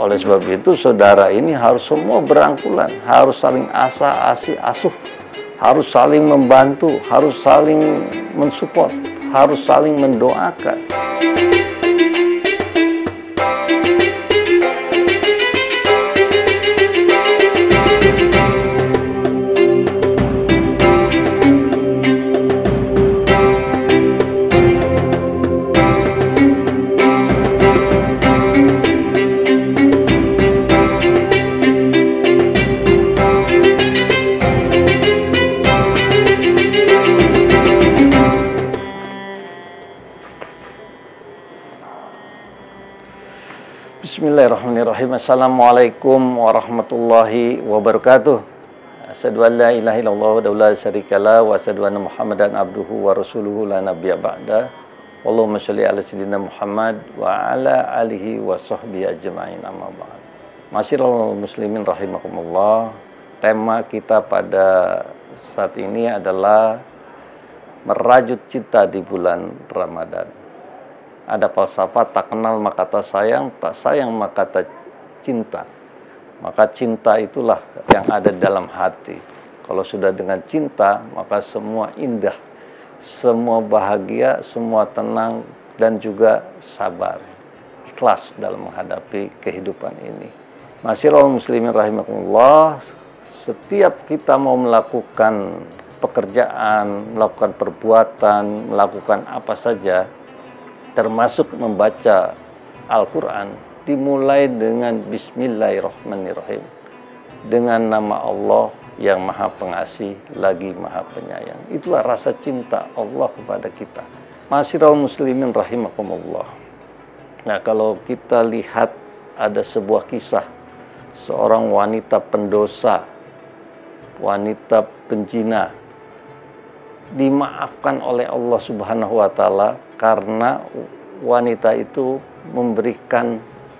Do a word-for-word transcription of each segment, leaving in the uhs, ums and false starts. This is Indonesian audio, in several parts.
oleh sebab itu saudara ini harus semua berangkulan, harus saling asa, asi, asuh, harus saling membantu, harus saling mensupport, harus saling mendoakan. Bismillahirrahmanirrahim. Assalamualaikum warahmatullahi wabarakatuh. Asyhadu an la ilaha illallah wa la syarikalah wa asyhadu anna Muhammadan abduhu wa rasuluhu la nabiyya ba'da. Allahumma shalli ala sayyidina Muhammad wa ala alihi wa sahbihi ajma'in, amma ba'd. Masyiral muslimin rahimakumullah. Tema kita pada saat ini adalah merajut cinta di bulan Ramadan. Ada falsafah tak kenal maka tak sayang, tak sayang maka tak cinta. Maka cinta itulah yang ada dalam hati. Kalau sudah dengan cinta, maka semua indah, semua bahagia, semua tenang, dan juga sabar, ikhlas dalam menghadapi kehidupan ini. Masyiral muslimin rahimakumullah, setiap kita mau melakukan pekerjaan, melakukan perbuatan, melakukan apa saja, termasuk membaca Al-Quran, dimulai dengan Bismillahirrahmanirrahim, dengan nama Allah yang Maha Pengasih lagi Maha Penyayang. Itulah rasa cinta Allah kepada kita. Masyiral muslimin rahimakumullah. Nah, kalau kita lihat ada sebuah kisah seorang wanita pendosa, wanita penjina, dimaafkan oleh Allah Subhanahu wa Ta'ala karena wanita itu memberikan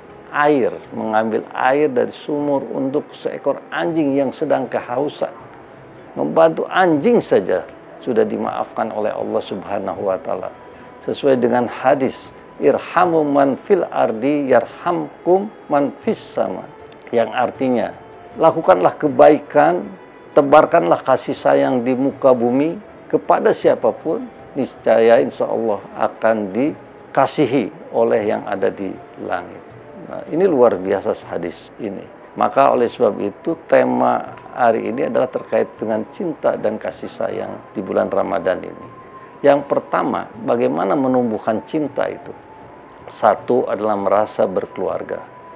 air, mengambil air dari sumur untuk seekor anjing yang sedang kehausan. Membantu anjing saja sudah dimaafkan oleh Allah Subhanahu wa Ta'ala. Sesuai dengan hadis, irhamu man fil ardi yarhamkum man fis sama, yang artinya lakukanlah kebaikan, tebarkanlah kasih sayang di muka bumi kepada siapapun, niscaya insya Allah akan dikasihi oleh yang ada di langit. Nah, ini luar biasa hadis ini. Maka oleh sebab itu tema hari ini adalah terkait dengan cinta dan kasih sayang di bulan Ramadan ini. Yang pertama, bagaimana menumbuhkan cinta itu? Satu adalah merasa berkeluarga,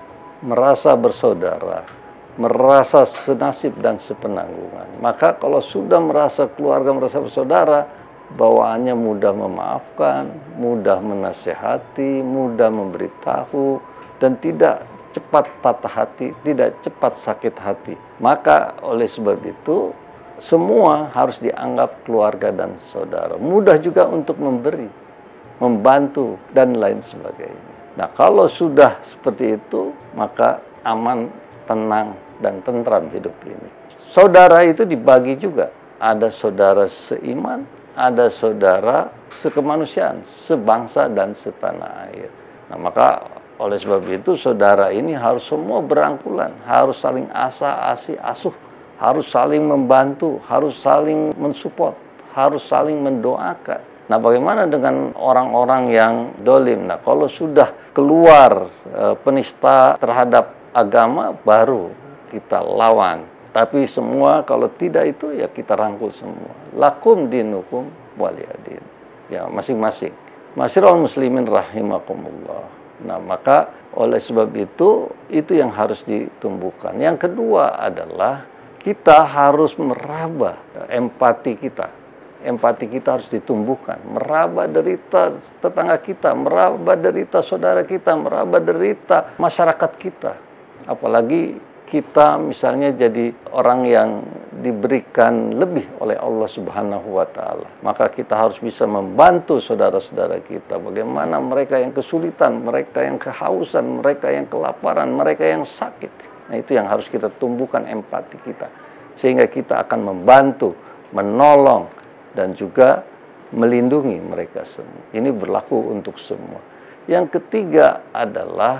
merasa bersaudara, merasa senasib dan sepenanggungan. Maka kalau sudah merasa keluarga, merasa bersaudara, bawaannya mudah memaafkan, mudah menasehati, mudah memberitahu, dan tidak cepat patah hati, tidak cepat sakit hati. Maka oleh sebab itu, semua harus dianggap keluarga dan saudara. Mudah juga untuk memberi, membantu, dan lain sebagainya. Nah, kalau sudah seperti itu, maka aman, tenang, dan tentram hidup ini. Saudara itu dibagi juga. Ada saudara seiman, ada saudara sekemanusiaan, sebangsa dan setanah air. Nah, maka oleh sebab itu saudara ini harus semua berangkulan, harus saling asa, asi, asuh, harus saling membantu, harus saling mensupport, harus saling mendoakan. Nah, bagaimana dengan orang-orang yang dolim? Nah, kalau sudah keluar e, penista terhadap agama, baru kita lawan. Tapi semua kalau tidak itu ya kita rangkul semua. Lakum dinukum waliyadin. Ya, masing-masing. Masyiral muslimin rahimakumullah. Nah, maka oleh sebab itu itu yang harus ditumbuhkan. Yang kedua adalah kita harus meraba empati kita. Empati kita harus ditumbuhkan. Meraba derita tetangga kita, meraba derita saudara kita, meraba derita masyarakat kita. Apalagi kita misalnya jadi orang yang diberikan lebih oleh Allah Subhanahu wa Ta'ala. Maka kita harus bisa membantu saudara-saudara kita. Bagaimana mereka yang kesulitan, mereka yang kehausan, mereka yang kelaparan, mereka yang sakit. Nah, itu yang harus kita tumbuhkan empati kita. Sehingga kita akan membantu, menolong, dan juga melindungi mereka semua. Ini berlaku untuk semua. Yang ketiga adalah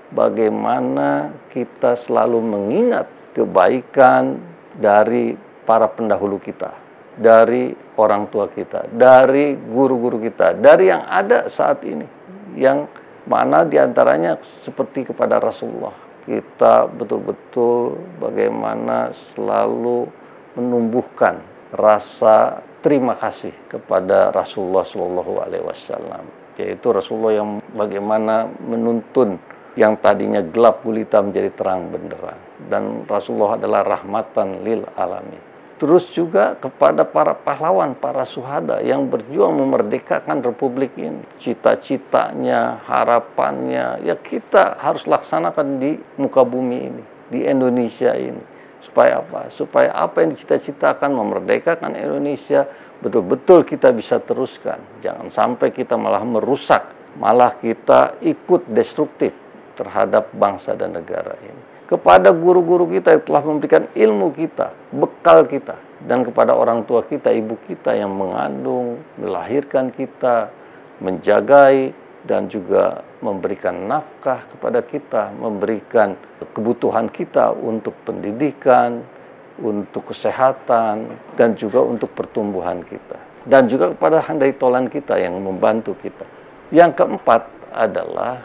bagaimana kita selalu mengingat kebaikan dari para pendahulu kita, dari orang tua kita, dari guru-guru kita, dari yang ada saat ini, yang mana diantaranya seperti kepada Rasulullah. Kita betul-betul bagaimana selalu menumbuhkan rasa terima kasih kepada Rasulullah Shallallahu Alaihi Wasallam, yaitu Rasulullah yang bagaimana menuntun yang tadinya gelap gulita menjadi terang benderang, dan Rasulullah adalah rahmatan lil alamin. Terus juga kepada para pahlawan, para syuhada yang berjuang memerdekakan republik ini, cita-citanya, harapannya, ya kita harus laksanakan di muka bumi ini, di Indonesia ini. Supaya apa? Supaya apa yang dicita-citakan memerdekakan Indonesia betul-betul kita bisa teruskan. Jangan sampai kita malah merusak, malah kita ikut destruktif terhadap bangsa dan negara ini. Kepada guru-guru kita yang telah memberikan ilmu kita, bekal kita, dan kepada orang tua kita, ibu kita yang mengandung, melahirkan kita, menjagai, dan juga memberikan nafkah kepada kita, memberikan kebutuhan kita untuk pendidikan, untuk kesehatan, dan juga untuk pertumbuhan kita. Dan juga kepada handai tolan kita yang membantu kita. Yang keempat adalah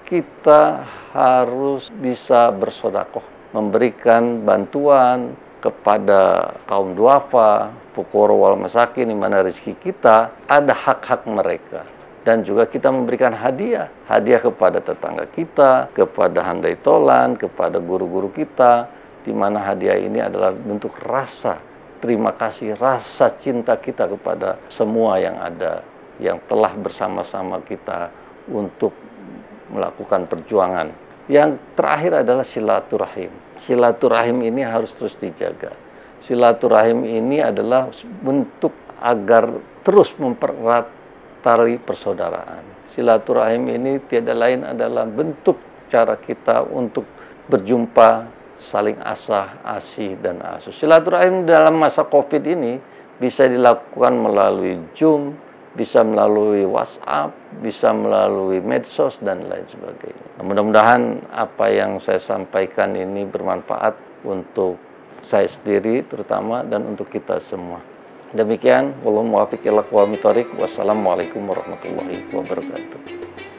kita harus bisa bersodakoh, memberikan bantuan kepada kaum duafa, fuqara wal masakin, di mana rezeki kita ada hak-hak mereka. Dan juga kita memberikan hadiah, hadiah kepada tetangga kita, kepada handai tolan, kepada guru-guru kita, di mana hadiah ini adalah bentuk rasa terima kasih, rasa cinta kita kepada semua yang ada, yang telah bersama-sama kita untuk melakukan perjuangan. Yang terakhir adalah silaturahim. Silaturahim ini harus terus dijaga. Silaturahim ini adalah bentuk agar terus mempererat tali persaudaraan. Silaturahim ini tiada lain adalah bentuk cara kita untuk berjumpa, saling asah, asih, dan asuh. Silaturahim dalam masa COVID ini bisa dilakukan melalui Zoom, bisa melalui WhatsApp, bisa melalui medsos, dan lain sebagainya. Nah, mudah-mudahan apa yang saya sampaikan ini bermanfaat untuk saya sendiri terutama dan untuk kita semua. Demikian, wallahu muwaffiq ila aqwamit thoriq. Wassalamualaikum warahmatullahi wabarakatuh.